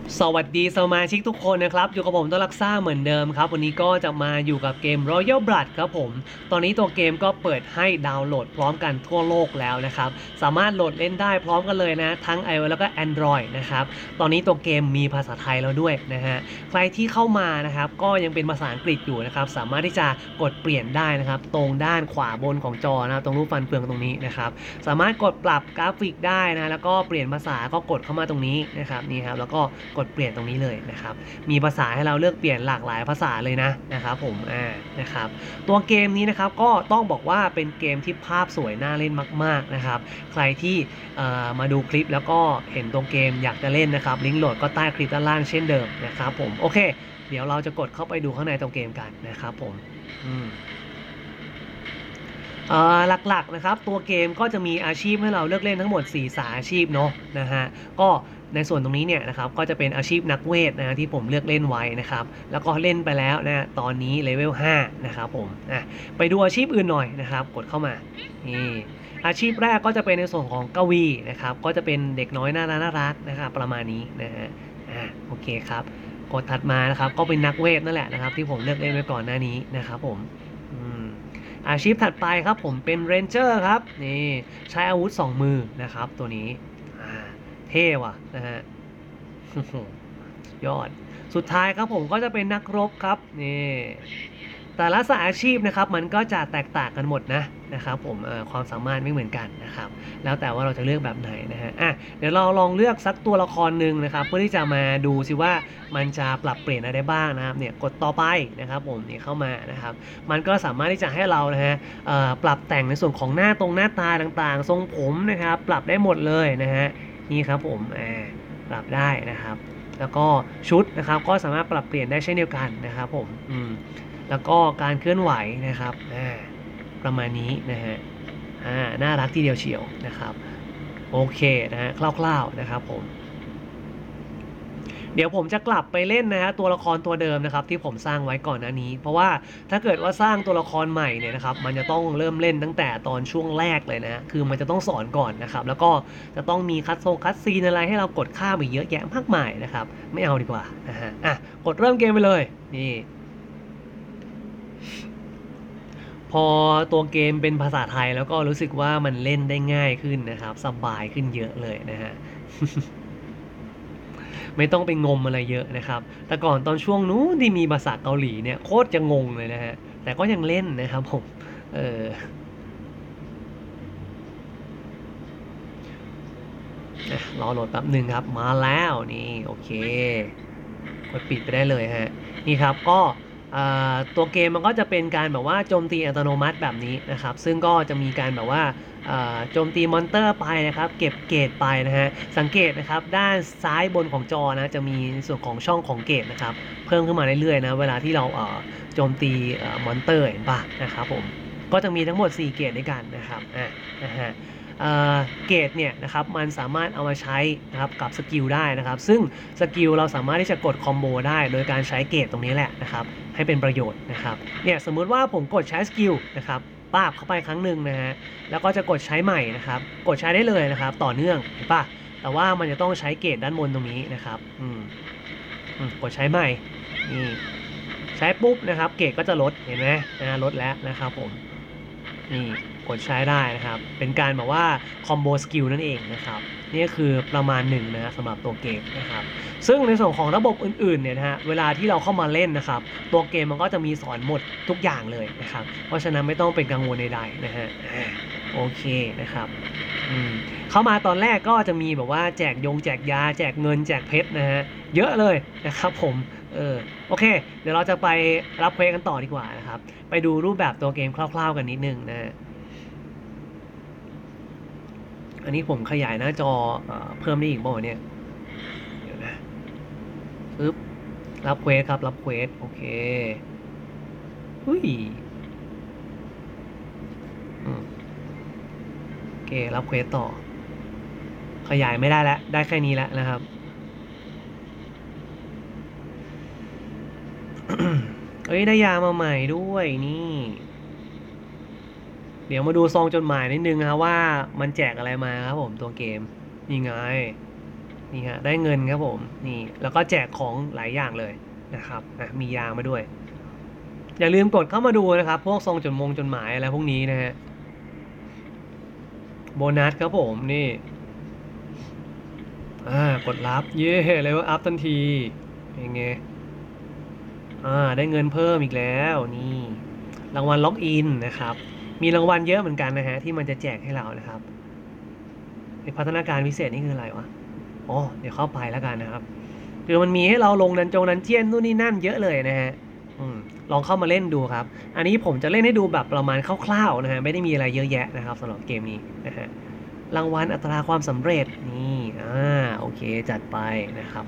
สวัสดีสมาชิกทุกคนนะครับอยู่กับผมต้นรักซ่าเหมือนเดิมครับวันนี้ก็จะมาอยู่กับเกม Royal Blood ครับผมตอนนี้ตัวเกมก็เปิดให้ดาวน์โหลดพร้อมกันทั่วโลกแล้วนะครับสามารถโหลดเล่นได้พร้อมกันเลยนะทั้ง iOS แล้วก็ Android นะครับตอนนี้ตัวเกมมีภาษาไทยแล้วด้วยนะฮะใครที่เข้ามานะครับก็ยังเป็นภาษาอังกฤษอยู่นะครับสามารถที่จะกดเปลี่ยนได้นะครับตรงด้านขวาบนของจอนะตรงรูปฟันเฟืองตรงนี้นะครับสามารถกดปรับกราฟิกได้นะแล้วก็เปลี่ยนภาษาก็กดเข้ามาตรงนี้นะครับนี่ครับแล้วก็กดเปลี่ยนตรงนี้เลยนะครับมีภาษาให้เราเลือกเปลี่ยนหลากหลายภาษาเลยนะครับผมนะครับตัวเกมนี้นะครับก็ต้องบอกว่าเป็นเกมที่ภาพสวยน่าเล่นมากๆนะครับใครที่มาดูคลิปแล้วก็เห็นตัวเกมอยากจะเล่นนะครับลิงก์โหลดก็ใต้คลิปด้านล่างเช่นเดิมนะครับผมโอเคเดี๋ยวเราจะกดเข้าไปดูข้างในตัวเกมกันนะครับผมหลักๆนะครับตัวเกมก็จะมีอาชีพให้เราเลือกเล่นทั้งหมด4สายอาชีพเนาะนะฮะก็ในส่วนตรงนี้เนี่ยนะครับก็จะเป็นอาชีพนักเวทนะที่ผมเลือกเล่นไว้นะครับแล้วก็เล่นไปแล้วนะตอนนี้เลเวล5นะครับผมไปดูอาชีพอื่นหน่อยนะครับกดเข้ามานี่อาชีพแรกก็จะเป็นในส่วนของกวีนะครับก็จะเป็นเด็กน้อยน่ารักนะครับประมาณนี้นะฮะโอเคครับกดถัดมานะครับก็เป็นนักเวทนั่นแหละนะครับที่ผมเลือกเล่นไว้ก่อนหน้านี้นะครับผมอาชีพถัดไปครับผมเป็นเรนเจอร์ครับนี่ใช้อาวุธ2มือนะครับตัวนี้เท่ว่ะนะฮะยอดสุดท้ายครับผมก็จะเป็นนักรบครับนี่แต่ละสายอาชีพนะครับมันก็จะแตกต่างกันหมดนะครับผมความสามารถไม่เหมือนกันนะครับแล้วแต่ว่าเราจะเลือกแบบไหนนะฮะเดี๋ยวเราลองเลือกสักตัวละครหนึ่งนะครับเพื่อที่จะมาดูสิว่ามันจะปรับเปลี่ยนอะไรได้บ้างนะครับเนี่ยกดต่อไปนะครับผมนี่เข้ามานะครับมันก็สามารถที่จะให้เรานะฮะปรับแต่งในส่วนของหน้าตาต่างๆทรงผมนะครับปรับได้หมดเลยนะฮะนี่ครับผมปรับได้นะครับแล้วก็ชุดนะครับก็สามารถปรับเปลี่ยนได้เช่นเดียวกันนะครับผมแล้วก็การเคลื่อนไหวนะครับประมาณนี้นะฮะน่ารักทีเดียวเชียวนะครับโอเคนะฮะคร่าวๆนะครับผมเดี๋ยวผมจะกลับไปเล่นนะฮะตัวละครตัวเดิมนะครับที่ผมสร้างไว้ก่อนหน้านี้เพราะว่าถ้าเกิดว่าสร้างตัวละครใหม่เนี่ยนะครับมันจะต้องเริ่มเล่นตั้งแต่ตอนช่วงแรกเลยนะคือมันจะต้องสอนก่อนนะครับแล้วก็จะต้องมีคัดซีนอะไรให้เรากดข้ามอีกเยอะแยะมากมายนะครับไม่เอาดีกว่านะฮะกดเริ่มเกมไปเลยนี่ พอตัวเกมเป็นภาษาไทยแล้วก็รู้สึกว่ามันเล่นได้ง่ายขึ้นนะครับสบายขึ้นเยอะเลยนะฮะไม่ต้องไปงมอะไรเยอะนะครับแต่ก่อนตอนช่วงนู้นที่มีภาษาเกาหลีเนี่ยโคตรจะงงเลยนะฮะแต่ก็ยังเล่นนะครับผมเออรอโหลดแป๊บหนึ่งครับมาแล้วนี่โอเคกดปิดไปได้เลยฮะนี่ครับก็ตัวเกมมันก็จะเป็นการแบบว่าโจมตีอัตโนมัติแบบนี้นะครับซึ่งก็จะมีการแบบว่าโจมตีมอนเตอร์ไปนะครับเก็บเกรดไปนะฮะสังเกตนะครับด้านซ้ายบนของจอนะจะมีส่วนของช่องของเกรดนะครับเพิ่มขึ้นมาเรื่อยๆนะเวลาที่เราโจมตีมอนเตอร์เห็นปะนะครับผมก็จะมีทั้งหมด4เกรดด้วยกันนะครับนะฮะเกรดเนี่ยนะครับมันสามารถเอามาใช้นะครับกับสกิลได้นะครับซึ่งสกิลเราสามารถที่จะกดคอมโบได้โดยการใช้เกรดตรงนี้แหละนะครับให้เป็นประโยชน์นะครับเนี่ยสมมุติว่าผมกดใช้สกิลนะครับป้าบเข้าไปครั้งหนึ่งนะฮะแล้วก็จะกดใช้ใหม่นะครับกดใช้ได้เลยนะครับต่อเนื่องเห็นปะแต่ว่ามันจะต้องใช้เกรดด้านบนตรงนี้นะครับกดใช้ใหม่นี่ใช้ปุ๊บนะครับเกรดก็จะลดเห็นไหมลดแล้วนะครับผม นี่กดใช้ได้นะครับเป็นการแบบว่าคอมโบสกิลนั่นเองนะครับนี่คือประมาณหนึ่งนะสำหรับตัวเกมนะครับซึ่งในส่วนของระบบอื่นๆเนี่ยนะฮะเวลาที่เราเข้ามาเล่นนะครับตัวเกมมันก็จะมีสอนหมดทุกอย่างเลยนะครับเพราะฉะนั้นไม่ต้องเป็นกังวลใดๆนะฮะโอเคนะครับเข้ามาตอนแรกก็จะมีแบบว่าแจกยาแจกเงินแจกเพชรนะฮะเยอะเลยนะครับผมโอเคเดี๋ยวเราจะไปรับเควสกันต่อดีกว่านะครับไปดูรูปแบบตัวเกมคร่าวๆกันนิดนึงนะอันนี้ผมขยายหน้าจอเพิ่มได้อีกบ่เนี่ยเดี๋ยวนะปึ๊บรับเควสครับรับเควสโอเคอุ้ยโอเครับเควสต่อขยายไม่ได้แล้วได้แค่นี้แล้วนะครับเอ้ยได้ยามาใหม่ด้วยนี่เดี๋ยวมาดูซองจดหมายนิดนึงนะครับว่ามันแจกอะไรมาครับผมตัวเกมนี่ไงนี่ฮะได้เงินครับผมนี่แล้วก็แจกของหลายอย่างเลยนะครับมียามาด้วยอย่าลืมกดเข้ามาดูนะครับพวกซองจดหมายอะไรพวกนี้นะฮะโบนัสครับผมนี่กดรับเย่เลเวลอัพทันทียังไงได้เงินเพิ่มอีกแล้วนี่รางวัลล็อกอินนะครับมีรางวัลเยอะเหมือนกันนะฮะที่มันจะแจกให้เรานะครับพัฒนาการพิเศษนี่คืออะไรวะอ๋อเดี๋ยวเข้าไปแล้วกันนะครับคือมันมีให้เราลงดันเจียนนู่นนี่นั่นเยอะเลยนะฮะลองเข้ามาเล่นดูครับอันนี้ผมจะเล่นให้ดูแบบประมาณคร่าวๆนะฮะไม่ได้มีอะไรเยอะแยะนะครับสำหรับเกมนี้นะฮะรางวัลอัตราความสำเร็จนี่โอเคจัดไปนะครับ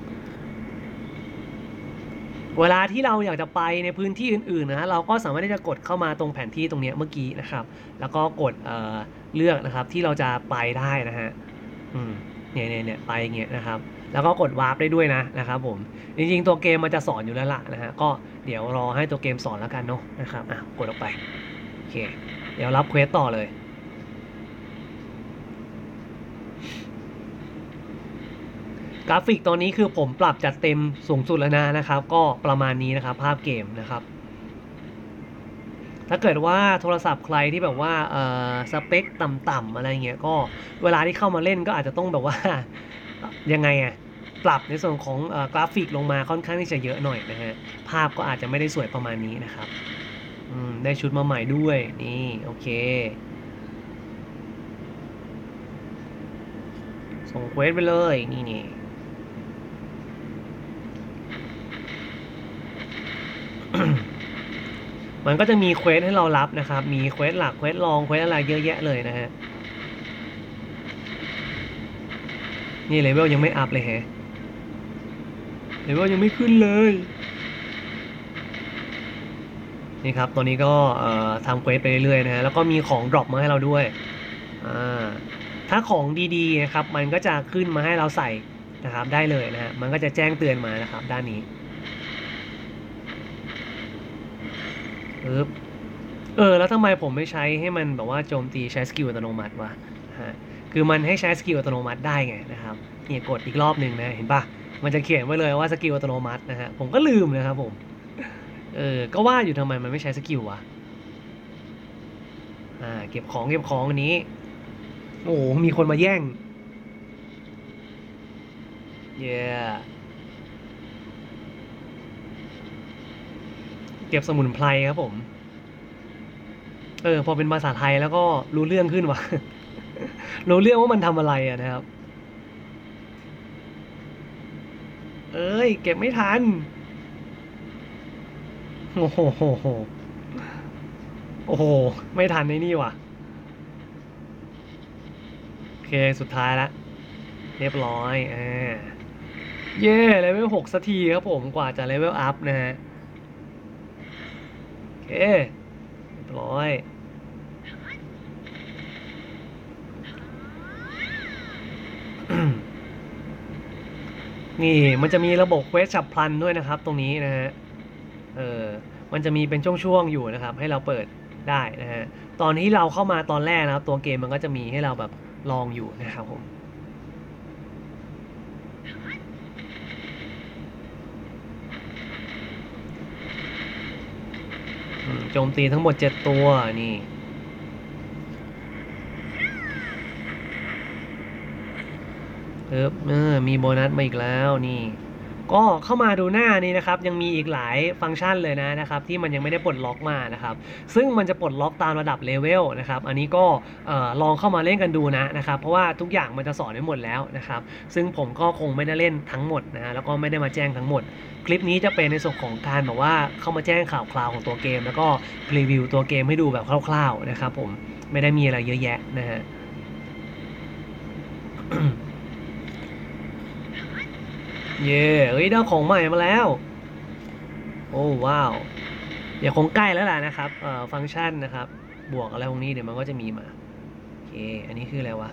เวลาที่เราอยากจะไปในพื้นที่อื่นๆนะเราก็สามารถที่จะกดเข้ามาตรงแผนที่ตรงนี้เมื่อกี้นะครับแล้วก็กดเลือกนะครับที่เราจะไปได้นะฮะเนี่ยไปอย่างเงี้ยนะครับแล้วก็กดวาร์ปได้ด้วยนะครับผมจริงๆตัวเกมมันจะสอนอยู่แล้วล่ะนะฮะก็เดี๋ยวรอให้ตัวเกมสอนแล้วกันเนาะนะครับกดออกไปโอเคเดี๋ยวรับเควสต่อเลยกราฟิกตอนนี้คือผมปรับจัดเต็มสูงสุดแล้วนะครับก็ประมาณนี้นะครับภาพเกมนะครับถ้าเกิดว่าโทรศัพท์ใครที่แบบว่าสเปคต่ำๆอะไรเงี้ยก็เวลาที่เข้ามาเล่นก็อาจจะต้องแบบว่ายังไงปรับในส่วนของกราฟิกลงมาค่อนข้างที่จะเยอะหน่อยนะฮะภาพก็อาจจะไม่ได้สวยประมาณนี้นะครับได้ชุดมาใหม่ด้วยนี่โอเคส่งเควสไปเลยนี่มันก็จะมีเควสให้เรารับนะครับมีเควสหลักเควสรองเควสอะไรเยอะแยะเลยนะฮะนี่เลเวลยังไม่อัพเลยแฮะเลเวลยังไม่ขึ้นเลยนี่ครับตอนนี้ก็ทำเควสไปเรื่อยๆนะฮะแล้วก็มีของดรอปมาให้เราด้วยถ้าของดีๆนะครับมันก็จะขึ้นมาให้เราใส่นะครับได้เลยนะฮะมันก็จะแจ้งเตือนมานะครับด้านนี้แล้วทำไมผมไม่ใช้ให้มันแบบว่าโจมตีใช้สกิลอัตโนมัติวะฮะคือมันให้ใช้สกิลอัตโนมัติได้ไงนะครับเนี่ยกดอีกรอบหนึ่งนะเห็นปะมันจะเขียนไว้เลยว่าสกิลอัตโนมัตินะฮะผมก็ลืมนะครับผมก็ว่าอยู่ทำไมมันไม่ใช้สกิลวะเก็บของอันนี้โอ้มีคนมาแย่งเย้เก็บสมุนไพรครับผมพอเป็นภาษาไทยแล้วก็รู้เรื่องขึ้นว่ะ รู้เรื่องว่ามันทำอะไรนะครับเก็บไม่ทันโอ้โหโอ้โหไม่ทันในนี่ว่ะโอเคสุดท้ายละเรียบร้อยเย่เลเวล6สักทีครับผมกว่าจะเลเวลอัพนะฮะโอเคเรียบร้อยนี่มันจะมีระบบเควสฉับพลันด้วยนะครับตรงนี้นะฮะมันจะมีเป็นช่วงๆอยู่นะครับให้เราเปิดได้นะฮะตอนที่เราเข้ามาตอนแรกนะครับตัวเกมมันก็จะมีให้เราแบบลองอยู่นะครับผมโจมตีทั้งหมด7ตัวนี่มีโบนัสมาอีกแล้วนี่ก็เข้ามาดูหน้านี้นะครับยังมีอีกหลายฟังก์ชันเลยนะครับที่มันยังไม่ได้ปลดล็อกมานะครับซึ่งมันจะปลดล็อกตามระดับเลเวลนะครับอันนี้ก็ลองเข้ามาเล่นกันดูนะครับเพราะว่าทุกอย่างมันจะสอนไว้หมดแล้วนะครับซึ่งผมก็คงไม่ได้เล่นทั้งหมดนะแล้วก็ไม่ได้มาแจ้งทั้งหมดคลิปนี้จะเป็นในส่วนของการแบบว่าเข้ามาแจ้งข่าวคราวของตัวเกมแล้วก็รีวิวตัวเกมให้ดูแบบคร่าวๆนะครับผมไม่ได้มีอะไรเยอะแยะนะฮะเย่ได้ของใหม่มาแล้วโอ้ว้าวเดี๋ยวคงใกล้แล้วล่ะนะครับฟังก์ชันนะครับบวกอะไรพวกนี้เดี๋ยวมันก็จะมีมาโอเคอันนี้คืออะไรวะ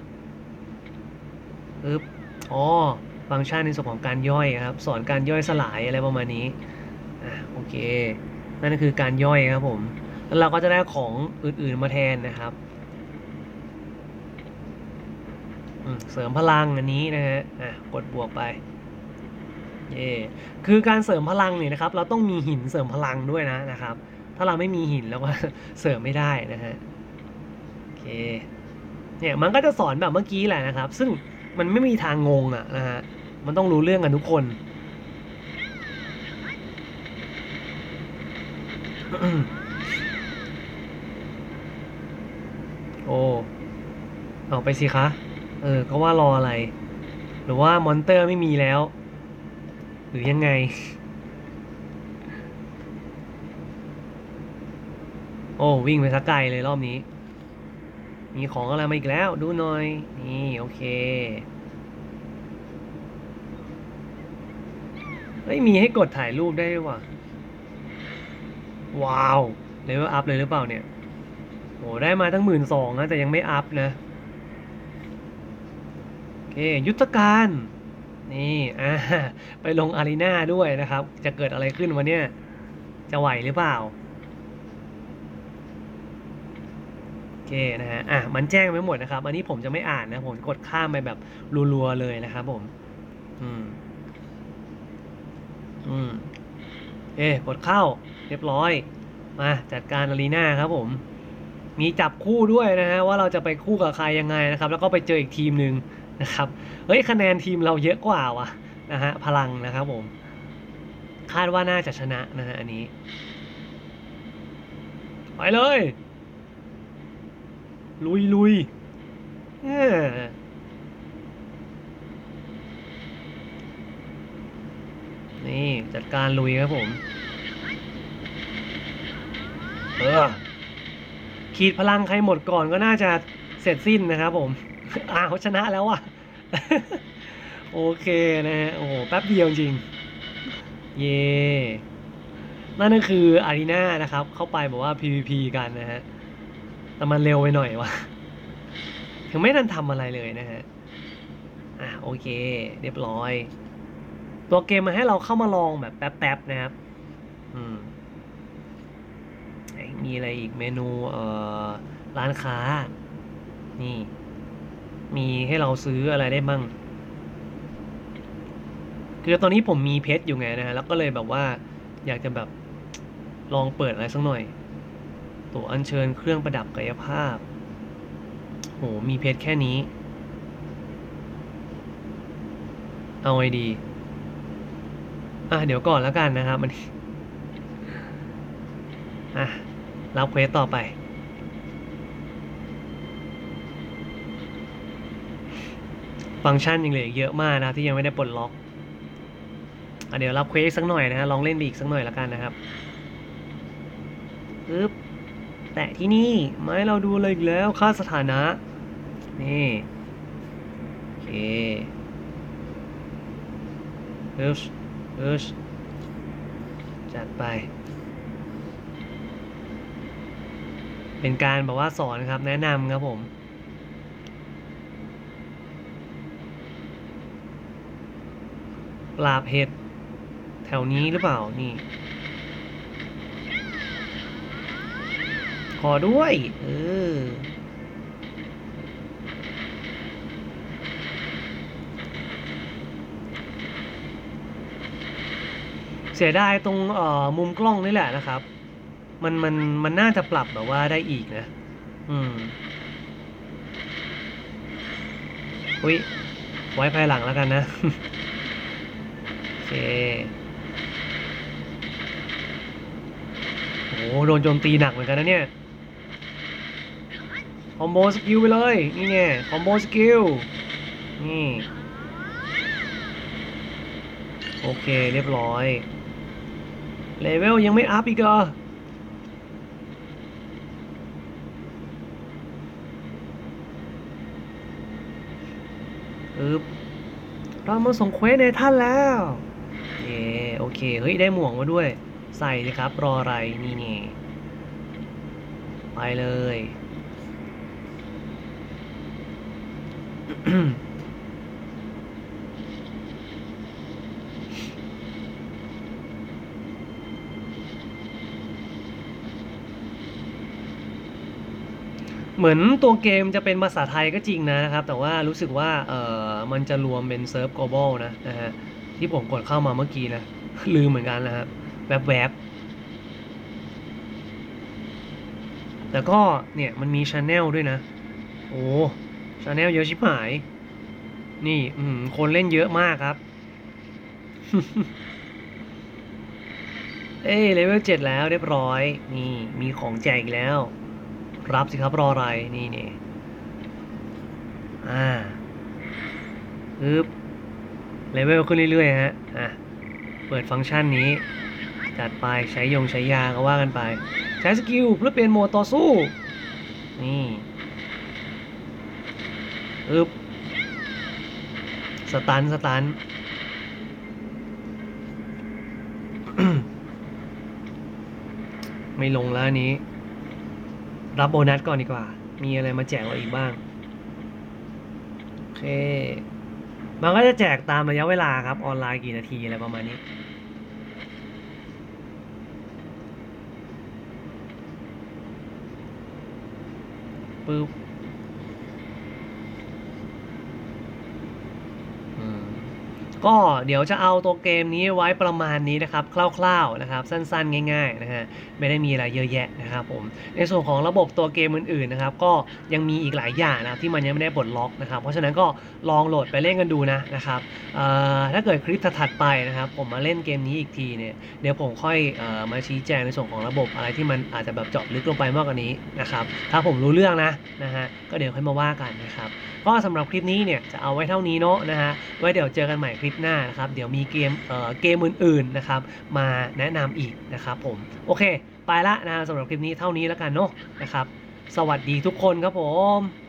อ๋อฟังก์ชันในส่วนของการย่อยครับสอนการย่อยสลายอะไรประมาณนี้โอเคนั่นคือการย่อยครับผมแล้วเราก็จะได้ของอื่นๆมาแทนนะครับเสริมพลังอันนี้นะฮะกดบวกไปคือการเสริมพลังเนี่ยนะครับเราต้องมีหินเสริมพลังด้วยนะครับถ้าเราไม่มีหินแล้วก็เสริมไม่ได้นะฮะโอเคเนี่ยมันก็จะสอนแบบเมื่อกี้แหละนะครับซึ่งมันไม่มีทางงงนะฮะมันต้องรู้เรื่องกันทุกคนโอ้เอาไปสิคะก็ว่ารออะไรหรือว่ามอนเตอร์ไม่มีแล้วหรือยังไงโอ้วิ่งไปสักไกลเลยรอบนี้มีของอะไรมาอีกแล้วดูหน่อยนี่โอเคเฮ้ยมีให้กดถ่ายรูปได้ด้วยว่ะว้าวเลเวลอัพเลยหรือเปล่าเนี่ยโอ้ได้มาตั้ง12,000นะแต่ยังไม่อัพนะโอเคยุทธการนี่ไปลงอารีนาด้วยนะครับจะเกิดอะไรขึ้นวะเนี่ยจะไหวหรือเปล่าโอเคนะฮะมันแจ้งไปหมดนะครับอันนี้ผมจะไม่อ่านนะผมกดข้ามไปแบบรัวๆเลยนะครับผมอืมอืมกดเข้าเรียบร้อยมาจัดการอารีนาครับผมมีจับคู่ด้วยนะฮะว่าเราจะไปคู่กับใครยังไงนะครับแล้วก็ไปเจออีกทีมหนึ่งนะครับเฮ้ยคะแนนทีมเราเยอะกว่าวะนะฮะพลังนะครับผมคาดว่าน่าจะชนะนะฮะอันนี้ไปเลยลุยลุยเออนี่จัดการลุยครับผมเออขีดพลังใครหมดก่อนก็น่าจะเสร็จสิ้นนะครับผมเขาชนะแล้วว่ะโอเคนะฮะโอ้โหแป๊บเดียวจริงเย่นั่นก็คืออารีนานะครับเข้าไปบอกว่า PVP กันนะฮะแต่มันเร็วไปหน่อยวะถึงไม่ทันทำอะไรเลยนะฮะโอเคเรียบร้อยตัวเกมมาให้เราเข้ามาลองแบบแป๊บๆนะครับอืมมีอะไรอีกเมนูร้านค้านี่มีให้เราซื้ออะไรได้มั่งคือตอนนี้ผมมีเพชรอยู่ไงนะฮะแล้วก็เลยแบบว่าอยากจะแบบลองเปิดอะไรสักหน่อยตัวอัญเชิญเครื่องประดับกายภาพโหมีเพชรแค่นี้เอาไงดีเดี๋ยวก่อนแล้วกันนะครับมันรับเควสต่อไปฟังก์ชันยังเหลือเยอะมากนะที่ยังไม่ได้ปลดล็อกเดี๋ยวรับเควสสักหน่อยนะฮะลองเล่นไปอีกสักหน่อยแล้วกันนะครับปึ๊บแตะที่นี่มาให้เราดูเลยอีกแล้วค่าสถานะนี่โอเคปึ๊บปึ๊บจัดไปเป็นการแบบว่าสอนครับแนะนำครับผมปราบเห็ดแถวนี้หรือเปล่านี่ขอด้วยเสียดายตรงมุมกล้องนี่แหละนะครับมันน่าจะปรับแบบว่าได้อีกนะอืมอุ้ยไว้ภายหลังแล้วกันนะโอเคโอ้โดนโจมตีหนักเหมือนกันนะเนี่ยคอมโบสกิลไปเลยนี่ไงคอมโบสกิลนี่โอเคเรียบร้อยเลเวลยังไม่อัพอีกเหรอเรามาส่งเควสในท่านแล้วโอเคเฮ้ยได้หมวกมาด้วยใส่เลยครับรออะไรนี่ไปเลยเหมือนตัวเกมจะเป็นภาษาไทยก็จริงนะครับแต่ว่ารู้สึกว่ามันจะรวมเป็นเซิร์ฟ global นะฮะที่ผมกดเข้ามาเมื่อกี้นะ ลืมเหมือนกันนะครับแวบๆแต่ก็เนี่ยมันมีชาแนลด้วยนะโอ้ชาแนลเยอะชิบหายนี่คนเล่นเยอะมากครับ เอ้ยเลเวล7แล้วเรียบร้อยนี่มีของแจกอีกแล้วรับสิครับรออะไรนี่อ่าปึ๊บเลเวลขึ้นเรื่อยๆฮะเปิดฟังก์ชันนี้จัดไปใช้ยาก็ว่ากันไปใช้สกิลเพื่อเปลี่ยนโหมดต่อสู้นี่ปึ๊บสตัน ไม่ลงแล้วอันนี้รับโบนัสก่อนดีกว่ามีอะไรมาแจกเราอีกบ้างโอเคมันก็จะแจกตามระยะเวลาครับออนไลน์กี่นาทีอะไรประมาณนี้ปึ๊บก็เดี๋ยวจะเอาตัวเกมนี้ไว้ประมาณนี้นะครับคร่าวๆนะครับสั้นๆง่ายๆนะฮะไม่ได้มีอะไรเยอะแยะนะครับผมในส่วนของระบบตัวเกมอื่นๆนะครับก็ยังมีอีกหลายอย่างนะครับที่มันยังไม่ได้ปลดล็อกนะครับเพราะฉะนั้นก็ลองโหลดไปเล่นกันดูนะครับถ้าเกิดคลิปถัดๆไปนะครับผมมาเล่นเกมนี้อีกทีเนี่ยเดี๋ยวผมค่อยมาชี้แจงในส่วนของระบบอะไรที่มันอาจจะแบบเจาะลึกลงไปมากกว่านี้นะครับถ้าผมรู้เรื่องนะฮะก็เดี๋ยวค่อยมาว่ากันนะครับก็สำหรับคลิปนี้เนี่ยจะเอาไว้เท่านี้เนาะนะฮะไว้เดี๋ยวเจอกันใหม่คลิปหน้านะครับเดี๋ยวมีเกมอื่นๆนะครับมาแนะนำอีกนะครับผมโอเคไปละนะสำหรับคลิปนี้เท่านี้แล้วกันเนาะนะครับสวัสดีทุกคนครับผม